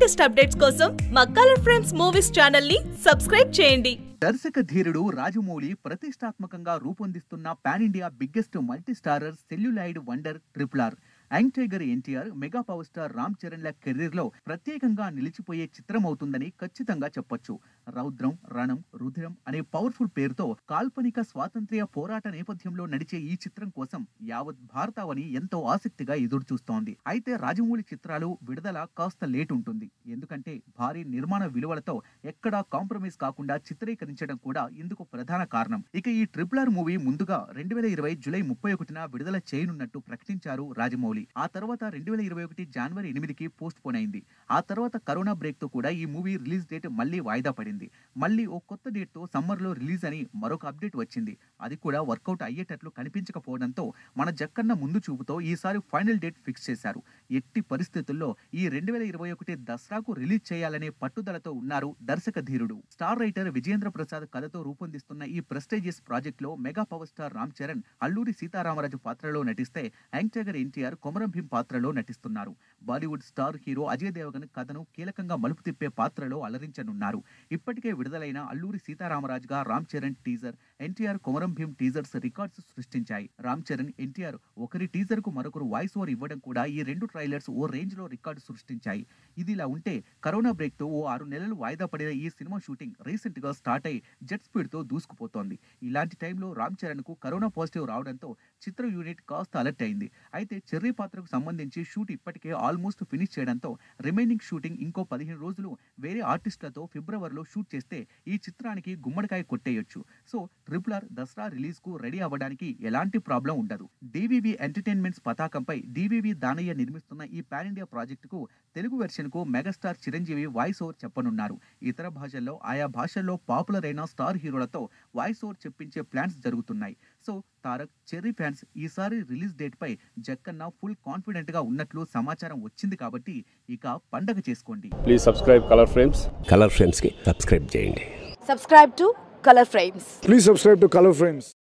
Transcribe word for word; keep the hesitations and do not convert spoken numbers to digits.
Latest updates కోసం మా colour frames movies channel ని సబ్స్క్రైబ్ చేయండి. దర్శక ధీరుడు రాజమౌళి ప్రతిష్టాత్మకంగా రూపొందిస్తున్న pan India biggest multi starrer celluloid wonder triple R young tiger NTR mega power star Ram Charan ల కెరీర్ లో ప్రత్యేకంగా నిలిచిపోయే చిత్రం అవుతుందని ఖచ్చితంగా చెప్పొచ్చు. రౌద్రం, రణం, రుధిరం అనే పవర్ఫుల్ పేరుతో కాల్పనిక స్వాతంత్ర్య పోరాట నేపథ్యంలో నడిచే ఈ చిత్రం కోసం యావత్ భారతావని ఎంతో ఆసక్తిగా ఎదురు చూస్తోంది. అయితే రాజమౌళి చిత్రాలు విడుదల కాస్త లేట్ ఉంటుంది. ఎందుకంటే భారీ నిర్మాణ విలువలతో ఎక్కడా కాంప్రమైజ్ కాకుండా చిత్రీకరించడం కూడా ఇందుకు ప్రధాన కారణం. ఇక ఈ ట్రిపుల్ ఆర్ మూవీ ముందుగా రెండు వేల ఇరవై జూలై ముప్పై ఒకటిన విడుదల చేయనున్నట్టు ప్రకటించారు రాజమౌళి. ఆ తర్వాత రెండు వేల ఇరవై ఒకటి జనవరి ఎనిమిదికి పోస్ట్ పోన్ అయింది. ఆ తర్వాత కరోనా బ్రేక్ తో కూడా ఈ మూవీ రిలీజ్ డేట్ మళ్ళీ వాయిదా పడింది. మళ్ళీ ఓ కొత్త డేట్ తో సమ్మర్ లో రిలీజ్ అని మరొక అప్డేట్ వచ్చింది. అది కూడా వర్కౌట్ అయ్యేటట్లు కనిపించకపోవడంతో మన జక్కన్న ముందు చూపుతో ఈసారి ఫైనల్ డేట్ ఫిక్స్ చేశారు. ఎట్టి పరిస్థితుల్లో ఈ రెండు వేల ఇరవై ఒకటి దసరాకు రిలీజ్ చేయాలనే పట్టుదలతో ఉన్నారు దర్శక ధీరుడు. స్టార్ రైటర్ విజయేంద్ర ప్రసాద్ కథతో రూపొందిస్తున్న ఈ ప్రెస్టీజియస్ ప్రాజెక్ట్ లో mega power star Ram Charan Alluri Sitaramaraju పాత్రలో నటిస్తే యంగ్ టైగర్ ఎన్టీఆర్ కొమరం భీం పాత్రలో నటిస్తున్నారు. బాలీవుడ్ స్టార్ హీరో అజయ్ దేవగన్ కథను కీలకంగా మలుపు తిప్పే పాత్రలో అలరించనున్నారు. ఇప్పటికే విడుదలైన అల్లూరి సీతారామరాజుగా Ram Charan teaser, NTR Komaram Bheem teasers records సృష్టించాయి. రామ్ చరణ్, ఎన్టీఆర్ ఒకరి టీజర్ కు మరొకరు వాయిస్ ఓవర్ ఇవ్వడం కూడా ఈ రెండు ట్రైలర్స్ ఓ రేంజ్ లో రికార్డు సృష్టించాయి. ఇదిలా ఉంటే కరోనా బ్రేక్ తో ఓ ఆరు నెలలు వాయిదా పడిన ఈ సినిమా షూటింగ్ రీసెంట్ గా స్టార్ట్ అయి జెట్ స్పీడ్ తో దూసుకుపోతోంది. ఇలాంటి టైంలో రామ్ చరణ్ కు కరోనా పాజిటివ్ రావడంతో చిత్ర యూనిట్ కాస్త అలర్ట్ అయింది. అయితే చెర్రీ పాత్రకు సంబంధించి షూట్ ఇప్పటికే ఆల్మోస్ట్ ఫినిష్ చేయడంతో రిమైనింగ్ షూటింగ్ ఇంకో పదిహేను రోజులు వేరే ఆర్టిస్టులతో ఫిబ్రవరిలో షూట్ చేస్తే ఈ చిత్రానికి గుమ్మడికాయ కొట్టేయొచ్చు. So triple R Dussehra release కు రెడీ అవ్వడానికి ఎలాంటి ప్రాబ్లం ఉండదు. డివివి ఎంటర్టైన్మెంట్స్ పతాకంపై డివివి దానయ్య నిర్మిస్తున్న ఈ పాన్ ఇండియా ప్రాజెక్ట్ కు తెలుగు వెర్షన్ కు మెగాస్టార్ చిరంజీవి వాయిస్ ఓవర్ చెప్పనున్నారు. ఇతర భాషల్లో ఆయా భాషల్లో పాపులర్ అయిన స్టార్ హీరోలతో వాయిస్ ఓవర్ చెప్పించే ప్లాన్స్ జరుగుతున్నాయి. సో తారక్, చెర్రీ ఫ్యాన్స్ ఈసారి రిలీజ్ డేట్ పై జక్కన్న ఫుల్ కాన్ఫిడెంట్ గా ఉన్నట్లు సమాచారం వచ్చింది కాబట్టి ఇక పండగ చేసుకోండి. Please subscribe colour frames. Colour frames కి సబ్స్క్రైబ్ చేయండి. Subscribe to Color Frames. Please subscribe to Color Frames.